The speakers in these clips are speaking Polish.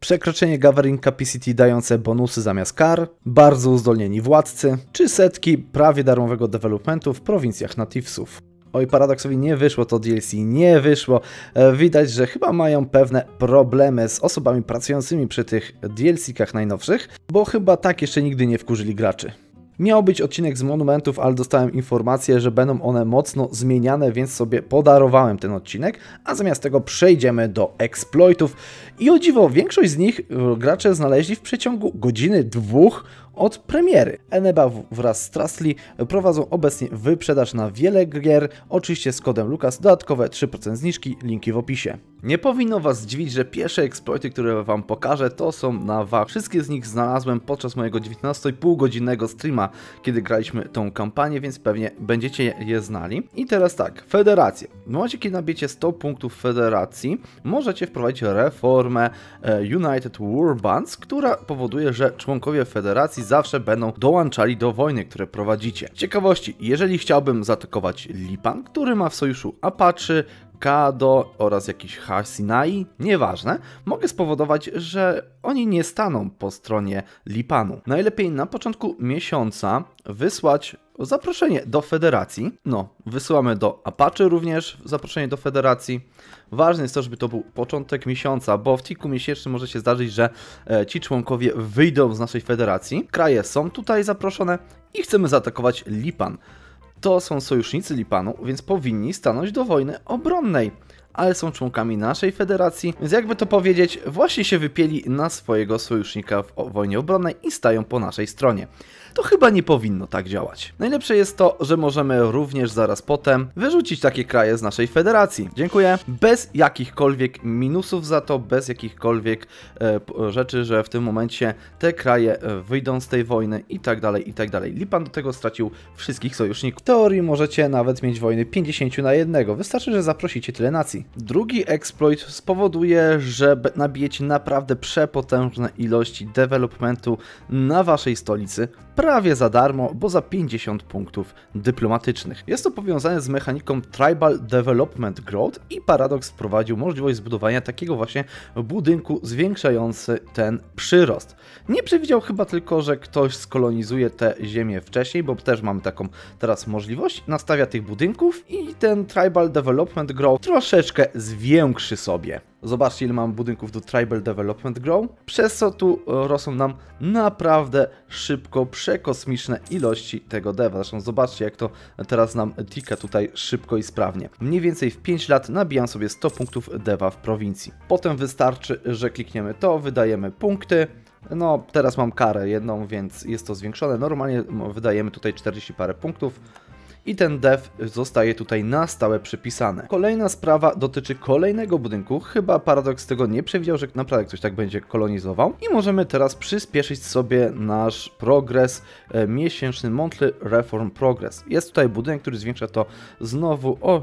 przekroczenie Gathering Capacity dające bonusy zamiast kar, bardzo uzdolnieni władcy, czy setki prawie darmowego developmentu w prowincjach Nativesów. Oj, Paradoxowi nie wyszło to DLC, nie wyszło. Widać, że chyba mają pewne problemy z osobami pracującymi przy tych DLC-kach najnowszych, bo chyba tak jeszcze nigdy nie wkurzyli graczy. Miał być odcinek z monumentów, ale dostałem informację, że będą one mocno zmieniane, więc sobie podarowałem ten odcinek, a zamiast tego przejdziemy do exploitów. I o dziwo, większość z nich gracze znaleźli w przeciągu godziny, dwóch od premiery. Eneba wraz z Trustly prowadzą obecnie wyprzedaż na wiele gier, oczywiście z kodem Lukas, dodatkowe 3% zniżki, linki w opisie. Nie powinno Was zdziwić, że pierwsze exploity, które Wam pokażę, to są na VAR. Wszystkie z nich znalazłem podczas mojego 19,5 godzinnego streama, kiedy graliśmy tą kampanię, więc pewnie będziecie je znali. I teraz tak, federacje. W momencie, kiedy nabijecie 100 punktów federacji, możecie wprowadzić reformę United War Bands, która powoduje, że członkowie federacji zawsze będą dołączali do wojny, które prowadzicie. Z ciekawości, jeżeli chciałbym zaatakować Lipan, który ma w sojuszu Apache, Kado oraz jakiś Hasinai, nieważne, mogę spowodować, że oni nie staną po stronie Lipanu. Najlepiej na początku miesiąca wysłać zaproszenie do federacji. No, wysyłamy do Apache również zaproszenie do federacji. Ważne jest to, żeby to był początek miesiąca, bo w tiku miesięcznym może się zdarzyć, że ci członkowie wyjdą z naszej federacji. Kraje są tutaj zaproszone i chcemy zaatakować Lipan. To są sojusznicy Lipanu, więc powinni stanąć do wojny obronnej, ale są członkami naszej federacji, więc jakby to powiedzieć, właśnie się wypieli na swojego sojusznika w wojnie obronnej i stają po naszej stronie. To chyba nie powinno tak działać. Najlepsze jest to, że możemy również zaraz potem wyrzucić takie kraje z naszej federacji. Dziękuję. Bez jakichkolwiek minusów za to, bez jakichkolwiek rzeczy, że w tym momencie te kraje wyjdą z tej wojny i tak dalej, i tak dalej. Lipan do tego stracił wszystkich sojuszników. W teorii możecie nawet mieć wojny 50 na 1. Wystarczy, że zaprosicie tyle nacji. Drugi exploit spowoduje, że nabijecie naprawdę przepotężne ilości developmentu na waszej stolicy, prawie za darmo, bo za 50 punktów dyplomatycznych. Jest to powiązane z mechaniką Tribal Development Growth i Paradox wprowadził możliwość zbudowania takiego właśnie budynku zwiększający ten przyrost. Nie przewidział chyba tylko, że ktoś skolonizuje te ziemię wcześniej, bo też mamy taką teraz możliwość, nastawia tych budynków i ten Tribal Development Growth troszeczkę zwiększy sobie. Zobaczcie, ile mam budynków do Tribal Development Grow, przez co tu rosną nam naprawdę szybko, przekosmiczne ilości tego dewa. Zresztą zobaczcie, jak to teraz nam tika tutaj szybko i sprawnie. Mniej więcej w 5 lat nabijam sobie 100 punktów dewa w prowincji. Potem wystarczy, że klikniemy to, wydajemy punkty. No, teraz mam karę jedną, więc jest to zwiększone. Normalnie wydajemy tutaj 40 parę punktów. I ten dev zostaje tutaj na stałe przypisany. Kolejna sprawa dotyczy kolejnego budynku. Chyba Paradox tego nie przewidział, że naprawdę ktoś tak będzie kolonizował. I możemy teraz przyspieszyć sobie nasz progres miesięczny Monthly Reform Progress. Jest tutaj budynek, który zwiększa to znowu o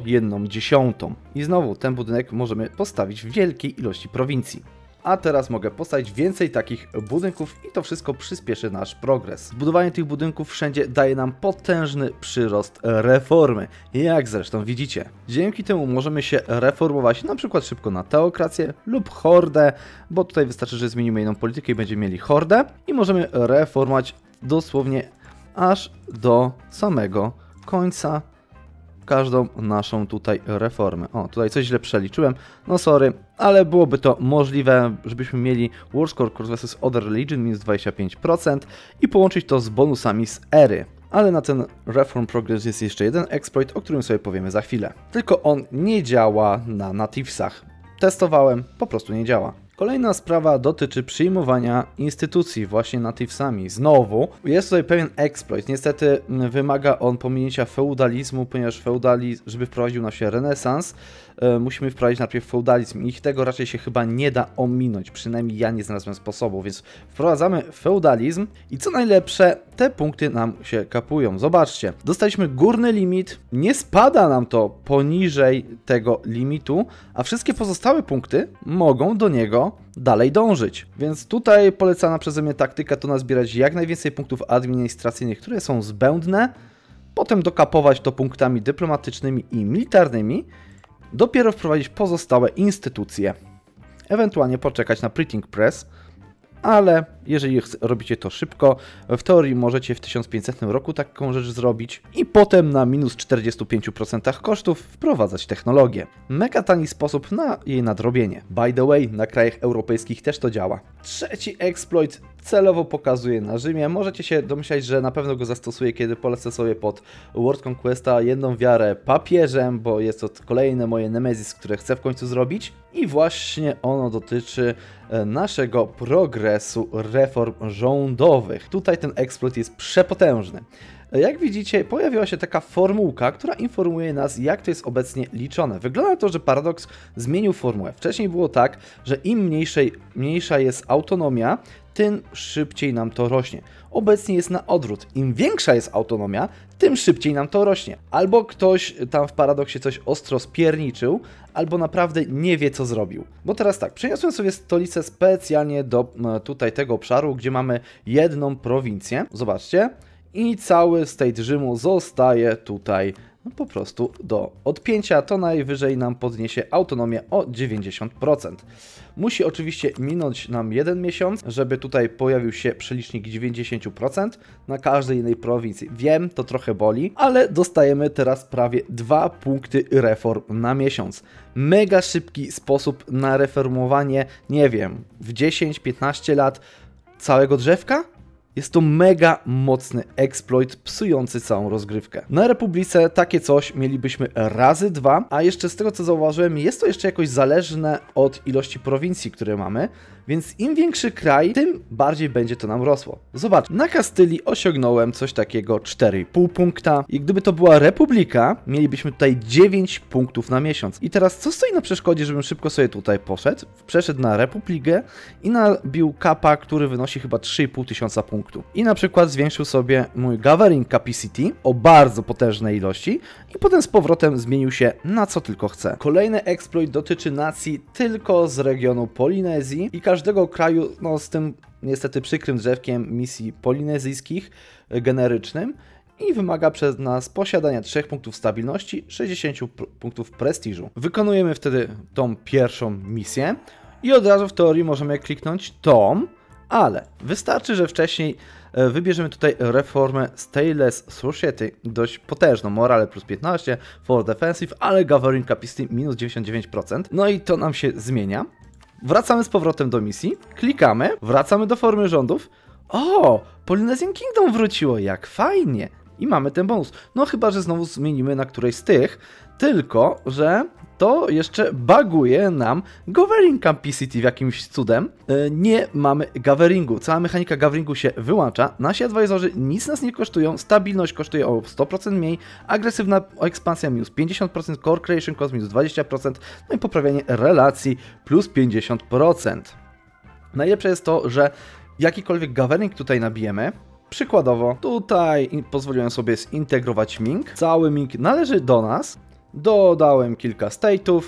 1/10. I znowu ten budynek możemy postawić w wielkiej ilości prowincji. A teraz mogę postawić więcej takich budynków i to wszystko przyspieszy nasz progres. Zbudowanie tych budynków wszędzie daje nam potężny przyrost reformy, jak zresztą widzicie. Dzięki temu możemy się reformować na przykład szybko na teokrację lub hordę, bo tutaj wystarczy, że zmienimy jedną politykę i będziemy mieli hordę i możemy reformować dosłownie aż do samego końca każdą naszą tutaj reformę. O, tutaj coś źle przeliczyłem, no sorry, ale byłoby to możliwe, żebyśmy mieli War Score vs Other Religion minus 25% i połączyć to z bonusami z ery. Ale na ten Reform Progress jest jeszcze jeden exploit, o którym sobie powiemy za chwilę. Tylko on nie działa na Nativesach. Testowałem, po prostu nie działa. Kolejna sprawa dotyczy przyjmowania instytucji właśnie nativesami. Znowu jest tutaj pewien exploit. Niestety wymaga on pominięcia feudalizmu, ponieważ feudalizm, żeby wprowadził nam się renesans, musimy wprowadzić najpierw feudalizm i tego raczej się chyba nie da ominąć. Przynajmniej ja nie znalazłem sposobu, więc wprowadzamy feudalizm i co najlepsze, te punkty nam się kapują. Zobaczcie, dostaliśmy górny limit, nie spada nam to poniżej tego limitu, a wszystkie pozostałe punkty mogą do niego dalej dążyć. Więc tutaj polecana przeze mnie taktyka to nazbierać jak najwięcej punktów administracyjnych, które są zbędne, potem dokapować to punktami dyplomatycznymi i militarnymi, dopiero wprowadzić pozostałe instytucje. ewentualnie poczekać na printing press, ale jeżeli robicie to szybko, w teorii możecie w 1500 roku taką rzecz zrobić i potem na minus 45% kosztów wprowadzać technologię. Mega tani sposób na jej nadrobienie. By the way, na krajach europejskich też to działa. Trzeci exploit celowo pokazuję na Rzymie. Możecie się domyślać, że na pewno go zastosuję, kiedy polecę sobie pod World Conquesta jedną wiarę papieżem, bo jest to kolejne moje Nemesis, które chcę w końcu zrobić. I właśnie ono dotyczy naszego progresu reform rządowych. Tutaj ten exploit jest przepotężny. Jak widzicie, pojawiła się taka formułka, która informuje nas, jak to jest obecnie liczone. Wygląda na to, że Paradox zmienił formułę. Wcześniej było tak, że im mniejsza jest autonomia, tym szybciej nam to rośnie. Obecnie jest na odwrót. Im większa jest autonomia, tym szybciej nam to rośnie. Albo ktoś tam w Paradoxie coś ostro spierniczył, albo naprawdę nie wie, co zrobił. Bo teraz tak, przeniosłem sobie stolicę specjalnie do tutaj tego obszaru, gdzie mamy jedną prowincję. Zobaczcie. I cały state Rzymu zostaje tutaj po prostu do odpięcia. To najwyżej nam podniesie autonomię o 90%. Musi oczywiście minąć nam 1 miesiąc, żeby tutaj pojawił się przelicznik 90% na każdej innej prowincji. Wiem, to trochę boli, ale dostajemy teraz prawie 2 punkty reform na miesiąc. Mega szybki sposób na reformowanie, nie wiem, w 10-15 lat całego drzewka? Jest to mega mocny exploit psujący całą rozgrywkę. Na Republice takie coś mielibyśmy razy 2, a jeszcze z tego co zauważyłem, jest to jeszcze jakoś zależne od ilości prowincji, które mamy, więc im większy kraj, tym bardziej będzie to nam rosło. Zobacz, na Kastylii osiągnąłem coś takiego 4,5 punkta i gdyby to była Republika, mielibyśmy tutaj 9 punktów na miesiąc. I teraz co stoi na przeszkodzie, żebym szybko sobie tutaj poszedł, przeszedł na Republikę i nabił kapa, który wynosi chyba 3,5 tysiąca punktów. I na przykład zwiększył sobie mój Gathering Capacity o bardzo potężnej ilości i potem z powrotem zmienił się na co tylko chce. Kolejny exploit dotyczy nacji tylko z regionu Polinezji i każdego kraju, no z tym niestety przykrym drzewkiem misji polinezyjskich generycznym i wymaga przez nas posiadania 3 punktów stabilności, 60 punktów prestiżu. Wykonujemy wtedy tą pierwszą misję i od razu w teorii możemy kliknąć tą, ale wystarczy, że wcześniej wybierzemy tutaj reformę Stainless Society, dość potężną, morale plus 15, for defensive, ale Gathering Capacity minus 99%. No i to nam się zmienia. Wracamy z powrotem do misji, klikamy, wracamy do formy rządów. O, Polynesian Kingdom wróciło, jak fajnie! I mamy ten bonus. No chyba, że znowu zmienimy na którejś z tych, tylko że to jeszcze buguje nam Gathering Capacity w jakimś cudem. Nie mamy Gatheringu. Cała mechanika Gatheringu się wyłącza. Nasi advisorzy nic nas nie kosztują. Stabilność kosztuje o 100% mniej. Agresywna ekspansja minus 50%. Core Creation Cost minus 20%. No i poprawianie relacji plus 50%. Najlepsze jest to, że jakikolwiek Gathering tutaj nabijemy, przykładowo tutaj pozwoliłem sobie zintegrować Ming. Cały Ming należy do nas. Dodałem kilka state'ów,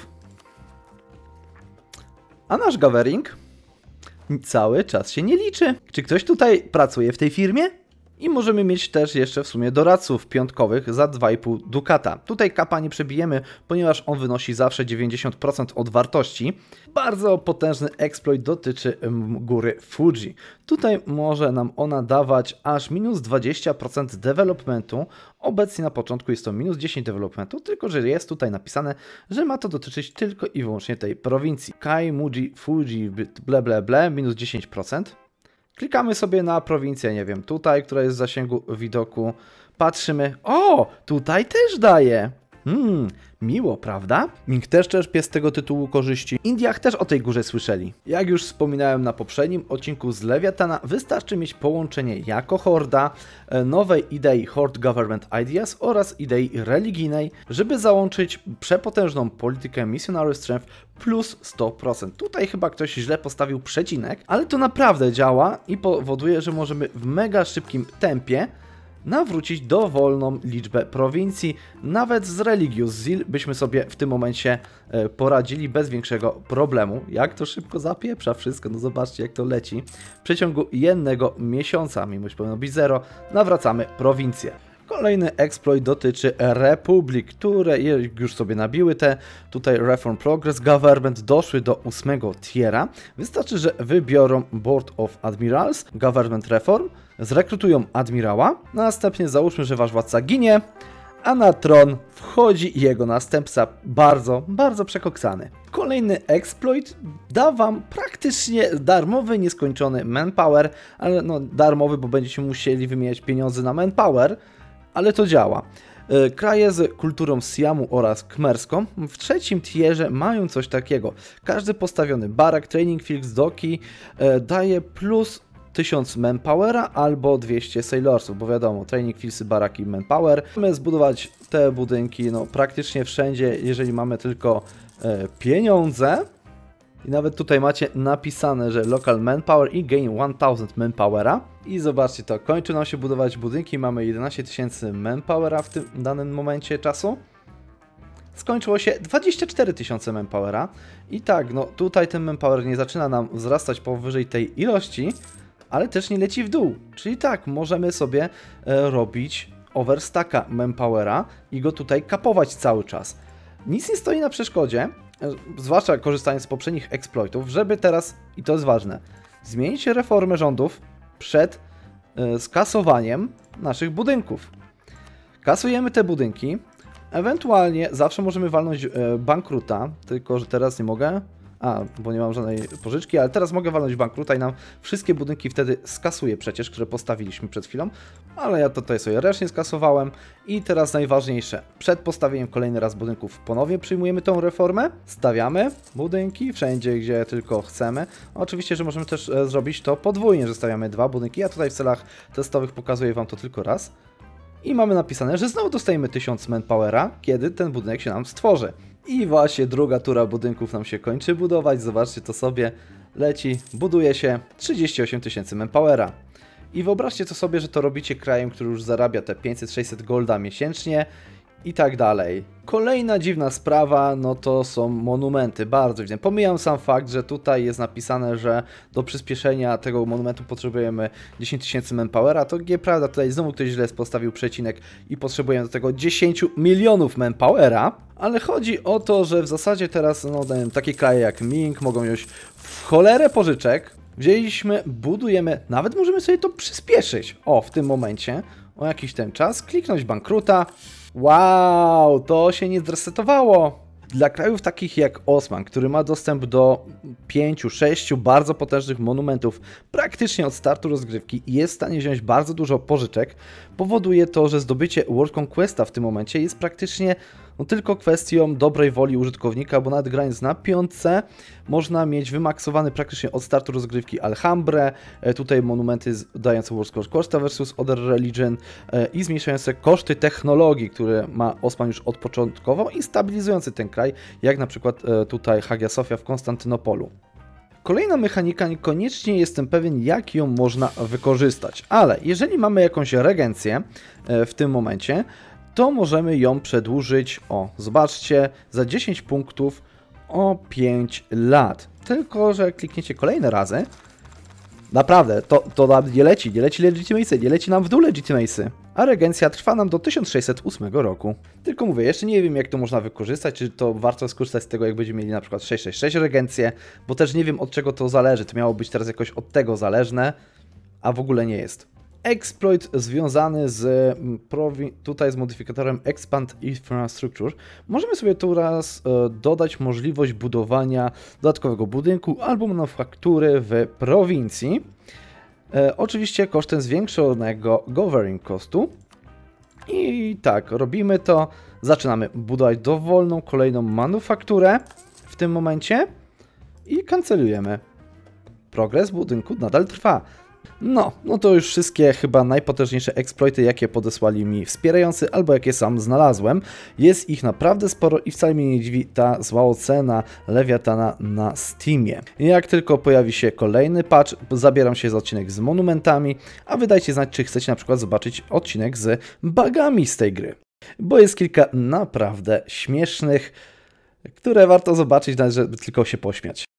a nasz Gathering cały czas się nie liczy. Czy ktoś tutaj pracuje w tej firmie? I możemy mieć też jeszcze w sumie doradców piątkowych za 2,5 dukata. Tutaj kapa nie przebijemy, ponieważ on wynosi zawsze 90% od wartości. Bardzo potężny exploit dotyczy góry Fuji. Tutaj może nam ona dawać aż minus 20% developmentu. Obecnie na początku jest to minus 10 developmentu, tylko że jest tutaj napisane, że ma to dotyczyć tylko i wyłącznie tej prowincji. Kaimuji, Fuji, ble, minus 10%. Klikamy sobie na prowincję, nie wiem, tutaj, która jest w zasięgu widoku. Patrzymy, o, tutaj też daje. Miło, prawda? Ming też czerpie z tego tytułu korzyści. Indiach też o tej górze słyszeli. Jak już wspominałem na poprzednim odcinku z Lewiatana, wystarczy mieć połączenie jako horda, nowej idei Horde Government Ideas oraz idei religijnej, żeby załączyć przepotężną politykę Missionary Strength plus 100%. Tutaj chyba ktoś źle postawił przecinek, ale to naprawdę działa i powoduje, że możemy w mega szybkim tempie nawrócić dowolną liczbę prowincji. Nawet z Religious Zeal byśmy sobie w tym momencie poradzili bez większego problemu. Jak to szybko zapieprza wszystko, no zobaczcie jak to leci. W przeciągu jednego miesiąca, mimo że powinno być 0, nawracamy prowincję. Kolejny exploit dotyczy Republik, które już sobie nabiły te tutaj Reform Progress Government, doszły do 8 tiera. Wystarczy, że wybiorą Board of Admirals, Government Reform, zrekrutują admirała, następnie załóżmy, że wasz władca ginie, a na tron wchodzi jego następca bardzo przekoksany. Kolejny exploit da wam praktycznie darmowy, nieskończony manpower, ale no darmowy, bo będziecie musieli wymieniać pieniądze na manpower, ale to działa. Kraje z kulturą Siamu oraz kmerską w 3 tierze mają coś takiego. Każdy postawiony barak, training fields, doki daje plus 1000 manpowera albo 200 sailorsów, bo wiadomo, training fieldsy, baraki, manpower. Możemy zbudować te budynki no, praktycznie wszędzie, jeżeli mamy tylko pieniądze. I nawet tutaj macie napisane, że local manpower i gain 1000 manpowera. I zobaczcie to, kończy nam się budować budynki, mamy 11 000 manpowera w tym danym momencie czasu. Skończyło się 24 000 manpowera. I tak, no tutaj ten manpower nie zaczyna nam wzrastać powyżej tej ilości, ale też nie leci w dół. Czyli tak, możemy sobie robić overstacka manpowera i go tutaj kapować cały czas. Nic nie stoi na przeszkodzie, zwłaszcza korzystając z poprzednich exploitów, żeby teraz, i to jest ważne, zmienić reformę rządów przed skasowaniem naszych budynków. Kasujemy te budynki, ewentualnie zawsze możemy walnąć bankruta, tylko że teraz nie mogę, bo nie mam żadnej pożyczki, ale teraz mogę walnąć bankruta i nam wszystkie budynki wtedy skasuje przecież, które postawiliśmy przed chwilą, ale ja to tutaj sobie ręcznie skasowałem i teraz najważniejsze, przed postawieniem kolejny raz budynków ponownie przyjmujemy tą reformę, stawiamy budynki wszędzie, gdzie tylko chcemy. Oczywiście, że możemy też zrobić to podwójnie, że stawiamy 2 budynki, ja tutaj w celach testowych pokazuję wam to tylko raz i mamy napisane, że znowu dostajemy 1000 manpowera, kiedy ten budynek się nam stworzy. I właśnie druga tura budynków nam się kończy budować, zobaczcie to sobie, leci, buduje się 38 000 manpowera. I wyobraźcie to sobie, że to robicie krajem, który już zarabia te 500-600 golda miesięcznie i tak dalej. Kolejna dziwna sprawa, no to są monumenty, bardzo dziwne. Pomijam sam fakt, że tutaj jest napisane, że do przyspieszenia tego monumentu potrzebujemy 10 000 manpowera, to nieprawda, tutaj znowu ktoś źle postawił przecinek i potrzebujemy do tego 10 milionów manpowera, ale chodzi o to, że w zasadzie teraz no, takie kraje jak Ming mogą wziąć w cholerę pożyczek, wzięliśmy, budujemy, nawet możemy sobie to przyspieszyć, w tym momencie, o jakiś ten czas, kliknąć bankruta. Wow, to się nie zresetowało. Dla krajów takich jak Osman, który ma dostęp do 5-6 bardzo potężnych monumentów praktycznie od startu rozgrywki i jest w stanie wziąć bardzo dużo pożyczek, powoduje to, że zdobycie World Conquesta w tym momencie jest praktycznie tylko kwestią dobrej woli użytkownika, bo nawet grając na 5 można mieć wymaksowany praktycznie od startu rozgrywki Alhambrę, tutaj monumenty dające World Conquesta vs Other Religion i zmniejszające koszty technologii, które ma Osman już od początkowo i stabilizujący ten kraj, jak na przykład tutaj Hagia Sofia w Konstantynopolu. Kolejna mechanika, niekoniecznie jestem pewien, jak ją można wykorzystać, ale jeżeli mamy jakąś regencję w tym momencie, to możemy ją przedłużyć, zobaczcie, za 10 punktów o 5 lat. Tylko że klikniecie kolejne razy, naprawdę, to nam nie leci legitimacy, nie leci nam w dół legitimacy. A regencja trwa nam do 1608 roku. Tylko mówię, jeszcze nie wiem jak to można wykorzystać, czy to warto skorzystać z tego, jak będziemy mieli na przykład 666 regencję, bo też nie wiem od czego to zależy, to miało być teraz jakoś od tego zależne, a w ogóle nie jest. Exploit związany z tutaj z modyfikatorem Expand Infrastructure. Możemy sobie tu raz dodać możliwość budowania dodatkowego budynku albo manufaktury w prowincji. Oczywiście kosztem zwiększonego governing costu. I tak, robimy to. Zaczynamy budować dowolną kolejną manufakturę w tym momencie i kancelujemy. Progres budynku nadal trwa. No to już wszystkie chyba najpotężniejsze exploity, jakie podesłali mi wspierający, albo jakie sam znalazłem. Jest ich naprawdę sporo i wcale mnie nie dziwi ta zła ocena Lewiatana na Steamie. Jak tylko pojawi się kolejny patch, zabieram się za odcinek z monumentami, a wy dajcie znać, czy chcecie na przykład zobaczyć odcinek z bugami z tej gry. Bo jest kilka naprawdę śmiesznych, które warto zobaczyć, nawet żeby tylko się pośmiać.